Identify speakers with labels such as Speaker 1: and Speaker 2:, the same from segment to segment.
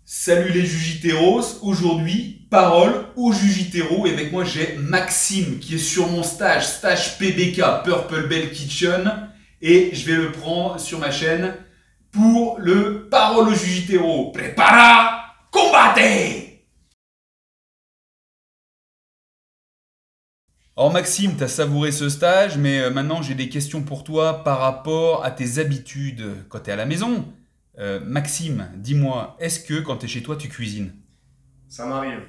Speaker 1: Salut les Jujiteros, aujourd'hui, parole aux Jujiteros et avec moi j'ai Maxime qui est sur mon stage PBK, Purple Bell Kitchen et je vais le prendre sur ma chaîne pour le parole aux Jujiteros. Prepara, combate! Alors Maxime, tu as savouré ce stage, mais maintenant j'ai des questions pour toi par rapport à tes habitudes quand tu es à la maison. Maxime, dis-moi, est-ce que quand tu es chez toi, tu cuisines?
Speaker 2: Ça m'arrive.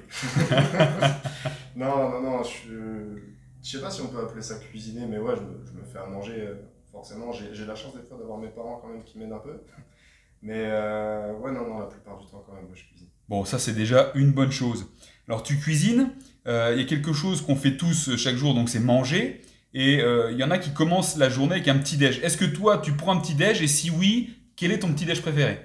Speaker 2: Non, je sais pas si on peut appeler ça cuisiner, mais ouais, je me fais à manger, forcément. J'ai la chance des fois d'avoir mes parents quand même qui m'aident un peu. Mais ouais, non, la plupart du temps quand même, moi je cuisine.
Speaker 1: Bon, ça c'est déjà une bonne chose. Alors tu cuisines, il y a quelque chose qu'on fait tous chaque jour, donc c'est manger. Et il y en a qui commencent la journée avec un petit déj. Est-ce que toi, tu prends un petit déj? Et si oui, quel est ton petit déj préféré?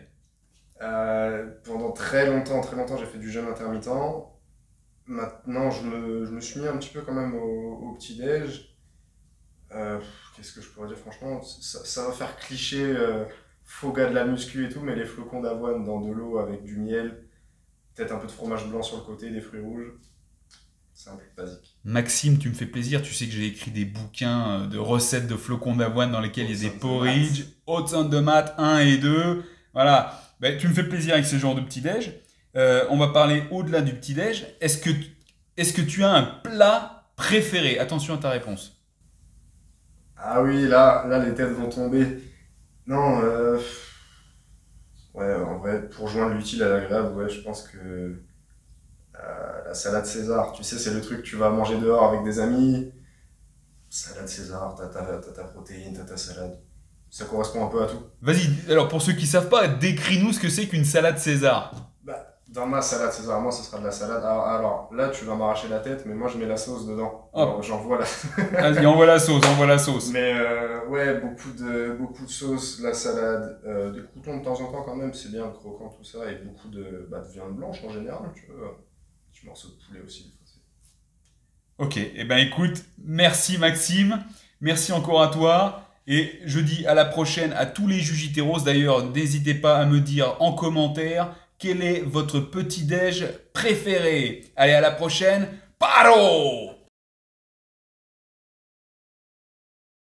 Speaker 2: Pendant très longtemps, j'ai fait du jeûne intermittent. Maintenant, je me suis mis un petit peu quand même au petit-déj. Qu'est-ce que je pourrais dire, franchement, ça va faire cliché, faux gars de la muscu et tout, mais les flocons d'avoine dans de l'eau avec du miel, peut-être un peu de fromage blanc sur le côté, des fruits rouges. Simple, basique.
Speaker 1: Maxime, tu me fais plaisir. Tu sais que j'ai écrit des bouquins de recettes de flocons d'avoine dans lesquels il y a des porridge, haute sainte de maths 1 et 2. Voilà. Ben, tu me fais plaisir avec ce genre de petit-déj. On va parler au-delà du petit-déj. Est-ce que tu as un plat préféré? Attention à ta réponse.
Speaker 2: Ah oui, là, les têtes vont tomber. Non, ouais, en vrai, pour joindre l'utile à l'agréable, ouais, je pense que la salade César, tu sais, c'est le truc que tu vas manger dehors avec des amis. Salade César, t'as ta protéine, t'as ta salade. Ça correspond un peu à tout.
Speaker 1: Vas-y, alors pour ceux qui savent pas, décris-nous ce que c'est qu'une salade César.
Speaker 2: Bah, dans ma salade César, moi, ce sera de la salade. Alors, là, tu vas m'arracher la tête, mais moi, je mets la sauce dedans.
Speaker 1: Hop,
Speaker 2: Alors, j'envoie la.
Speaker 1: vas-y, envoie la sauce, envoie la sauce.
Speaker 2: Mais ouais, beaucoup de sauce, la salade, des croutons de temps en temps quand même, c'est bien, croquant, tout ça, et beaucoup de viande blanche en général, tu vois. Petit morceau de poulet aussi, des fois,
Speaker 1: Ok, eh ben écoute, merci Maxime, merci encore à toi. Et je dis à la prochaine à tous les Jujiteros. D'ailleurs, n'hésitez pas à me dire en commentaire quel est votre petit-déj préféré. Allez, à la prochaine. Paro!